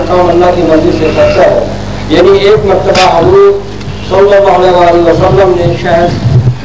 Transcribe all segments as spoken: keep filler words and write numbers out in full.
काम अल्लाह की मर्जी से खर्चा हो। यानी एक मरतबा हुजूर सल्लल्लाहु अलैहि वसल्लम ने शहद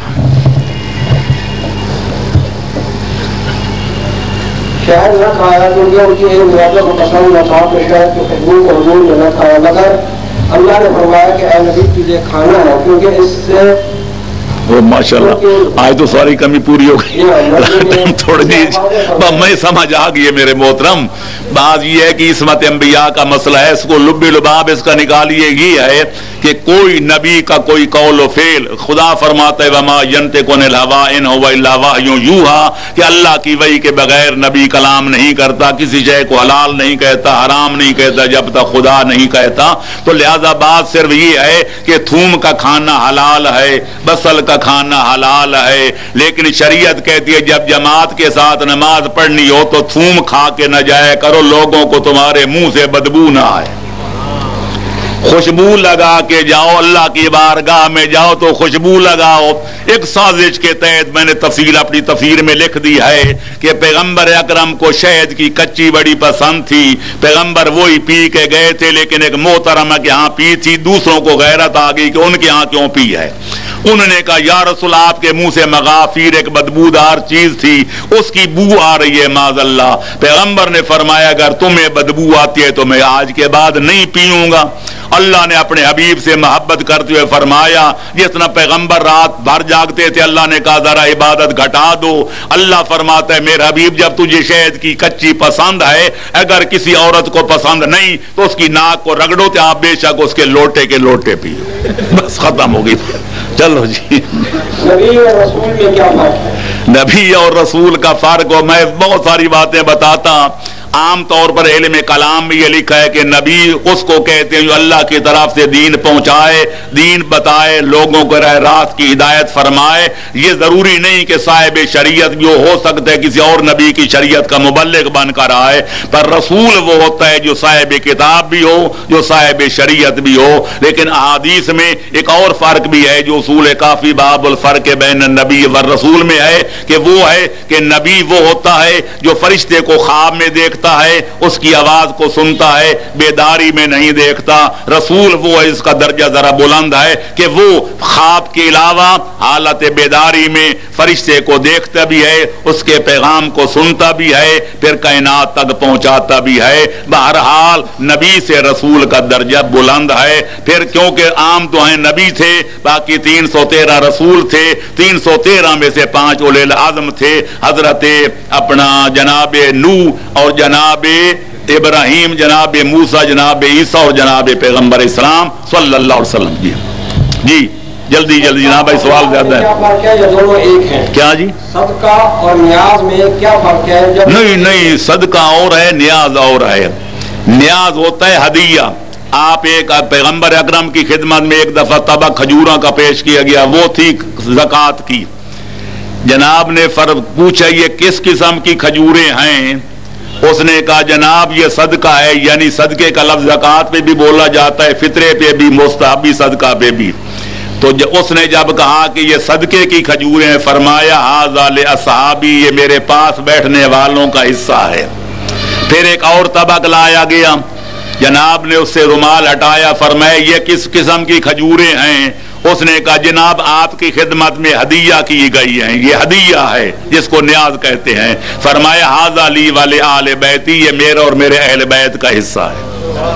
शहद न खाया क्योंकि उनकी एक मुरादा को पसंद न था, तो शहद की खुशबू को हुजूर ने न खाया, मगर अल्लाह ने फरमाया कि ऐ नबी तुझे खाना है क्योंकि इससे वो माशाल्लाह आज तो सारी कमी पूरी हो गई। थोड़ी सी मैं समझ आ गई है मेरे मोहतरम। बात ये है कि इसमत अंबिया का मसला है, इसको लुब्बे लुबाब इसका निकालिए ये है कि कोई नबी का कोई कौल व फेल, खुदा फरमाते है वमा यंतिकु अनिल हवा इन हुवा इल्ला वह्युन यूहा, कि अल्लाह की वही के बगैर नबी कलाम नहीं करता, किसी शय को हलाल नहीं कहता, हराम नहीं कहता जब तक खुदा नहीं कहता। तो लिहाजा बात सिर्फ ये है कि थूम का खाना हलाल है, बसल का खाना हलाल है, लेकिन शरीयत कहती है जब जमात के साथ नमाज पढ़नी हो तो थूम खा के न जाया करो, लोगों को तुम्हारे मुंह से बदबू ना आए। खुशबू लगा के जाओ, अल्लाह की बारगाह में जाओ तो खुशबू लगाओ। एक साजिश के तहत मैंने तफसील अपनी तफसीर में लिख दी है कि पैगंबर अकरम को शहद की कच्ची बड़ी पसंद थी, पैगंबर वही पी के गए थे, लेकिन एक मोहतरमा के यहाँ पी थी, दूसरों को गैरत आ गई कि उनके यहाँ क्यों पी है। उन्होंने कहा या रसूल आपके मुंह से मगाफिर एक बदबूदार चीज थी, उसकी बू आ रही है माज़अल्लाह। पैगंबर ने फरमाया अगर तुम्हें बदबू आती है तो मैं आज के बाद नहीं पीऊंगा। अल्लाह ने अपने हबीब से मोहब्बत करते हुए फरमाया, जितना पैगंबर रात भर जागते थे अल्लाह ने कहा जरा इबादत घटा दो। अल्लाह फरमाता है मेरे हबीब जब तुझे शहद की कच्ची पसंद है, अगर किसी औरत को पसंद नहीं तो उसकी नाक को रगड़ो तो आप बेशक उसके लोटे के लोटे पियो, बस खत्म हो गई। चलो जी, नबी और रसूल में क्या फर्क है? नबी और रसूल का फर्क हो, मैं बहुत सारी बातें बताता। आम तौर पर इल्म कलाम में ये लिखा है कि नबी उसको कहते हैं जो अल्लाह की तरफ से दीन पहुंचाए, दीन बताए, लोगों को राह रास्त की हिदायत फरमाए। ये जरूरी नहीं कि साहिब शरीयत भी हो, हो सकता है किसी और नबी की शरीयत का मुबल्लिग बनकर आए, पर रसूल वो होता है जो साहिब किताब भी हो, जो साहिब शरीयत भी हो। लेकिन अहादीस में एक और फर्क भी है जो उसूल काफी बाबुल फर्क बैन नबी व रसूल में है कि वो है कि नबी वो होता है जो फरिश्ते को ख्वाब में देखता है, उसकी आवाज को सुनता है, बेदारी में नहीं देखता। रसूल वो है इसका दर्जा जरा बुलंद है कि वो ख्वाब के अलावा हालत बेदारी में फरिश्ते को देखता भी है, उसके पैगाम को सुनता भी है, फिर कायनात तक पहुंचाता भी है। बहरहाल नबी से रसूल का दर्जा बुलंद है। फिर क्योंकि आम तो हैं नबी थे, बाकी तीन सौ तेरह रसूल थे, तीन सौ तेरह में से पांच उलेल आजम थे, हजरत अपना जनाब नूह और जनाब इब्राहिम, जनाब मूसा, जनाब ईसा और जनाब पैगंबर इस्लाम सल्लल्लाहु अलैहि वसल्लम। जी जी जल्दी जल्दी जनाब भाई सवाल ज्यादा है। क्या फर्क है? ये दोनों एक हैं। क्या जी? सदका और नियाज में क्या फर्क है? जब नहीं नहीं, सदका और है, नियाज और है। नियाज होता है हदिया। आप एक पैगंबर अकरम की खिदमत में एक दफा तबक खजूरों का पेश किया गया, वो थी ज़कात की। जनाब ने फर्क पूछा ये किस किस्म की खजूरें हैं? उसने कहा जनाब ये सदका है, यानी सदके का लफ्ज ज़कात पे भी बोला जाता है, फितरे पे भी, मुस्तहबी सदका पे भी। तो ज, उसने जब कहा कि ये सदके की खजूरें हैं, फरमाया हाज़ा ले असहाबी, ये मेरे पास बैठने वालों का हिस्सा है। फिर एक और तबक लाया गया, जनाब ने उससे रुमाल हटाया, फरमाया ये किस किस्म की खजूरें हैं? उसने कहा जनाब आपकी खिदमत में हदिया की गई है, ये हदिया है जिसको न्याज कहते हैं। फरमाया हाज़ा ली वाले आले बैती, ये मेरे और मेरे अहले बैत का हिस्सा है।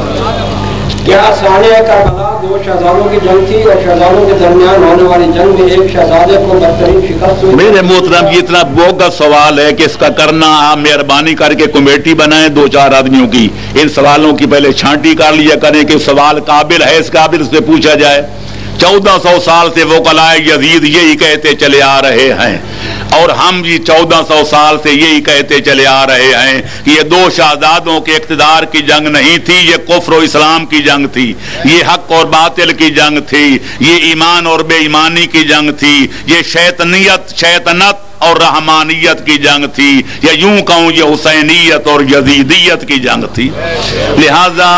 क्या साने करबला दो शहजादों की जंग थी और शहजादों के दरमियान होने वाली जंग में एक शहजादे को बदतरीन शिकस्त हुई? मेरे मोहतरम ये इतना बोगस सवाल है कि इसका करना आप मेहरबानी करके कमेटी बनाए दो चार आदमियों की, इन सवालों की पहले छांटी कर लिया करें कि सवाल काबिल है, इस काबिल से पूछा जाए। चौदह सौ साल से वो कलाए यजीद यही कहते चले आ रहे हैं और हम भी चौदह सौ साल से यही कहते चले आ रहे हैं कि ये दो शहजादों के इक़्तिदार की जंग नहीं थी, ये कुफ्र और इस्लाम की जंग थी, ये हक और बातिल की जंग थी, ये ईमान और बेईमानी की जंग थी, ये शैतानियत शैतानत और रहमानियत की जंग थी, या यूं कहूं ये हुसैनियत और यजीदियत की जंग थी। लिहाजा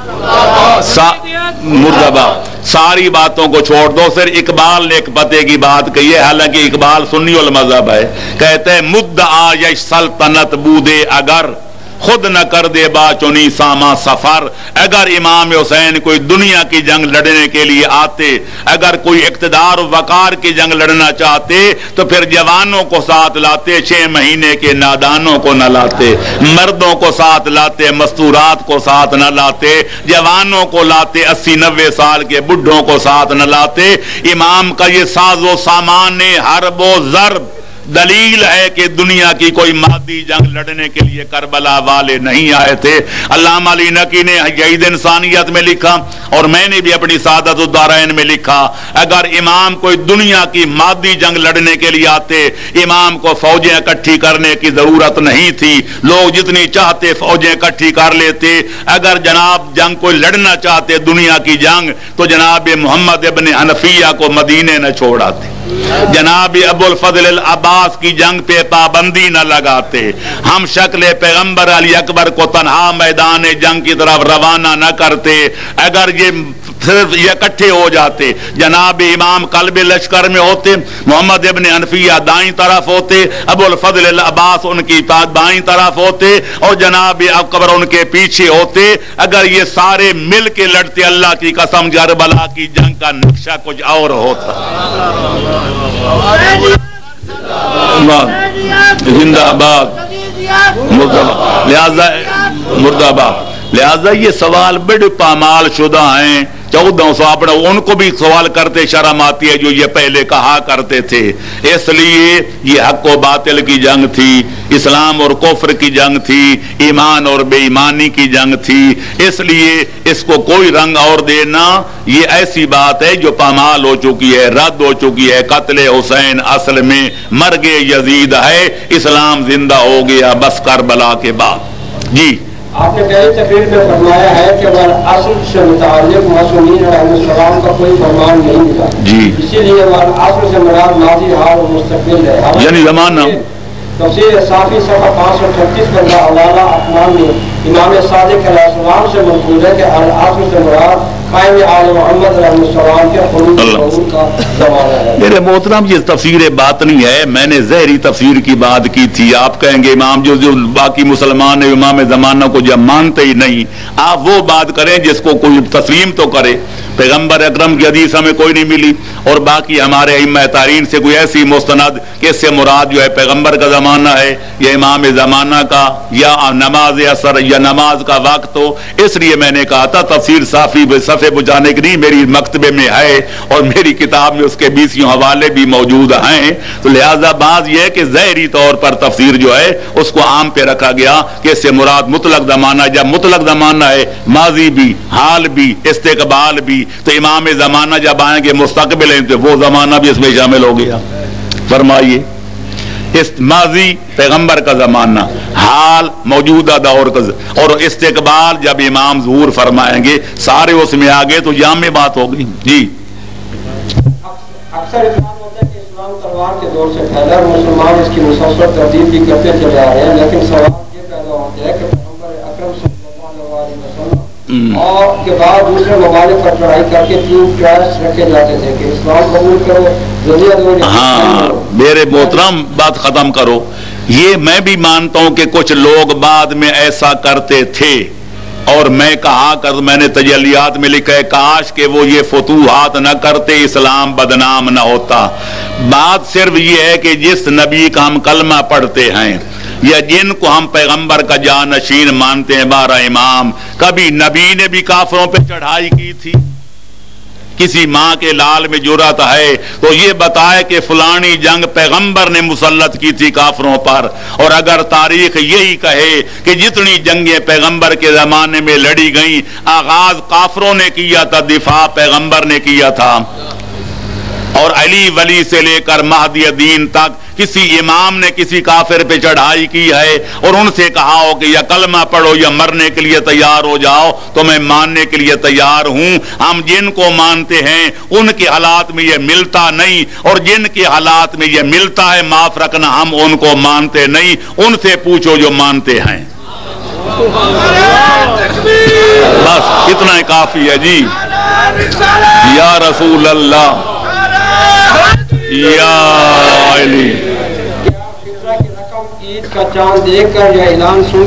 मुर्दाबाद सारी बातों को छोड़ दो। सिर्फ इकबाल ने एक पते की बात कही है, हालांकि इकबाल सुन्नी वल मजहब है, कहते हैं मुद्दा यश सल्तनत बूदे अगर خود نہ کر دے با چنی ساما سفر. اگر امام حسین کوئی دنیا کی جنگ لڑنے کے لیے آتے، اگر کوئی اقتدار و وقار کی جنگ لڑنا چاہتے تو پھر جوانوں کو ساتھ لاتے، چھ مہینے کے نادانوں کو نہ لاتے، مردوں کو ساتھ لاتے، مستورات کو ساتھ نہ لاتے، جوانوں کو لاتے، اسی نوے سال کے بڈھوں کو ساتھ نہ لاتے. امام کا یہ ساز و سامان حرب و ضرب دلیل ہے کہ دنیا کی کوئی مادی جنگ لڑنے کے لیے کربلا والے نہیں آئے تھے. علامہ علی نقی نے عید انسانیت میں لکھا اور میں نے بھی اپنی سعادت الدارین میں لکھا، اگر امام کوئی دنیا کی مادی جنگ لڑنے کے لیے آتے، امام کو فوجیں اکٹھی کرنے کی ضرورت نہیں تھی، لوگ جتنی چاہتے فوجیں اکٹھی کر لیتے. اگر جناب جنگ کوئی لڑنا چاہتے دنیا کی جنگ تو جناب محمد ابن حنفیہ کو مدینے نہ چھوڑاتے، جناب ابو الفضل العباس کی جنگ پہ پابندی نہ لگاتے، ہم شکل پیغمبر علی اکبر کو تنہا میدان جنگ کی طرف روانہ نہ کرتے. اگر یہ صرف یہ اکٹھے ہو جاتے، جناب امام قلب لشکر میں ہوتے، محمد ابن حنفیہ دائیں طرف ہوتے، ابو الفضل العباس ان کی بائیں طرف ہوتے اور جناب اکبر ان کے پیچھے ہوتے. اگر یہ سارے مل کے لڑتے، اللہ کی قسم کربلا کی جنگ کا نقشہ کچھ اور ہوتا. زندہ آباد لہذا مرد آباد لہذا یہ سوال بڑے پامال شدہ ہیں. چودہ سو اپنے ان کو بھی سوال کرتے شرم آتی ہے جو یہ پہلے کہا کرتے تھے. اس لیے یہ حق و باطل کی جنگ تھی، اسلام اور کفر کی جنگ تھی، ایمان اور بے ایمانی کی جنگ تھی. اس لیے اس کو کوئی رنگ اور دینا یہ ایسی بات ہے جو پامال ہو چکی ہے، رد ہو چکی ہے. قتل حسین اصل میں مرگ یزید ہے، اسلام زندہ ہو گیا بس کربلا کے بعد. جی آپ نے پہلی تقریر میں فرمایا ہے کہ اصل سے متعلق معصومین علیہ السلام کا کوئی فرمان نہیں ملا، جی اسی لیے اصل سے مراد ماضی حال اور مستقبل ہے. یعنی زمانہ تفسیر صافی صفحہ پانچ سو چھتیس پر حوالہ اقوام میں امام صادق علیہ السلام سے منقول ہے کہ اصل سے مراد قائم آل محمد علیہ السلام کے خروج ظہور کا زمانہ ہے. میرے محترم یہ تفسیر باطنی ہے، میں نے ظاہری تفسیر کی بات کی تھی. آپ کہیں گے امام جو جو باقی مسلمان ہیں امام زمانہ کو جب مانتے ہی نہیں، آپ وہ بات کریں جس کو کوئی تسلیم تو کرے. پیغمبر اکرم کی حدیث ہمیں کوئی نہیں ملی اور باقی ہمارے ائمہ تارین سے کوئی ایسی مستند کہ اس سے مراد جو ہے پیغمبر کا زمانہ ہے یا امام زمانہ کا یا نماز اثر یا نماز کا وقت ہو. اس لیے میں نے کہا تھا تفسیر صافی صفحے بجانے کی نہیں، میری مکتبے میں ہے اور میری کتاب میں اس کے بیسیوں حوالے بھی موجود ہیں. تو لہذا بات یہ ہے کہ ظاہری طور پر تفسیر جو ہے اس کو عام پہ رکھا گیا کہ اس سے مراد مطلق زمانہ، جب مطلق زمانہ ہے ماضی بھی حال بھی استقبال بھی، تو امام زمانہ جب آئیں گے مستقبل ہیں تو وہ زمانہ بھی اس میں شامل ہو گیا. فرمائیے اس ماضی پیغمبر کا زمانہ، حال موجودہ دور کا، اور استقبال جب امام ظہور فرمائیں گے سارے اس میں آگے تو جامع بات ہوگی. جی اکثر اسلام ہوتا ہے کہ اسلام تلوار کے دور سے پھیلا اور مسلمان اس کی مسلسل تردید بھی کرتے چلے آ رہے ہیں، لیکن سوال یہ پیدا ہوتا ہے کہ پیغمبر اکرم صلی اللہ علیہ وسلم اور کے بعد دوسرے ممالک پر چڑھائی کر کے تین ٹرائلس رکھے جاتے تھے کہ اسلام قبول کرو، جزیہ دو. ہاں میرے محترم بات ختم کرو. یہ میں بھی مانتا ہوں کہ کچھ لوگ بعد میں ایسا کرتے تھے اور میں کہا کر میں نے تجلیات میں لکھا ہے کاش کہ وہ یہ فتوحات نہ کرتے، اسلام بدنام نہ ہوتا. بات صرف یہ ہے کہ جس نبی کا ہم کلمہ پڑھتے ہیں یا جن کو ہم پیغمبر کا جانشین مانتے ہیں بارہ امام، کبھی نبی نے بھی کافروں پہ چڑھائی کی تھی؟ کسی ماں کے لال میں جرأت ہے تو یہ بتائے کہ فلانی جنگ پیغمبر نے مسلط کی تھی کافروں پر. اور اگر تاریخ یہی کہے کہ جتنی جنگیں پیغمبر کے زمانے میں لڑی گئیں آغاز کافروں نے کیا تھا، دفاع پیغمبر نے کیا تھا، اور علی ولی سے لے کر مہدی دین تک کسی امام نے کسی کافر پہ چڑھائی کی ہے اور ان سے کہا ہو کہ یا کلمہ پڑھو یا مرنے کے لیے تیار ہو جاؤ، تو میں ماننے کے لیے تیار ہوں. ہم جن کو مانتے ہیں ان کے حالات میں یہ ملتا نہیں، اور جن کے حالات میں یہ ملتا ہے معاف رکھنا ہم ان کو مانتے نہیں. ان سے پوچھو جو مانتے ہیں. بس اتنا ہی کافی ہے. جی یا رسول اللہ یا علی. عید کا چاند دیکھ کر یا اعلان سن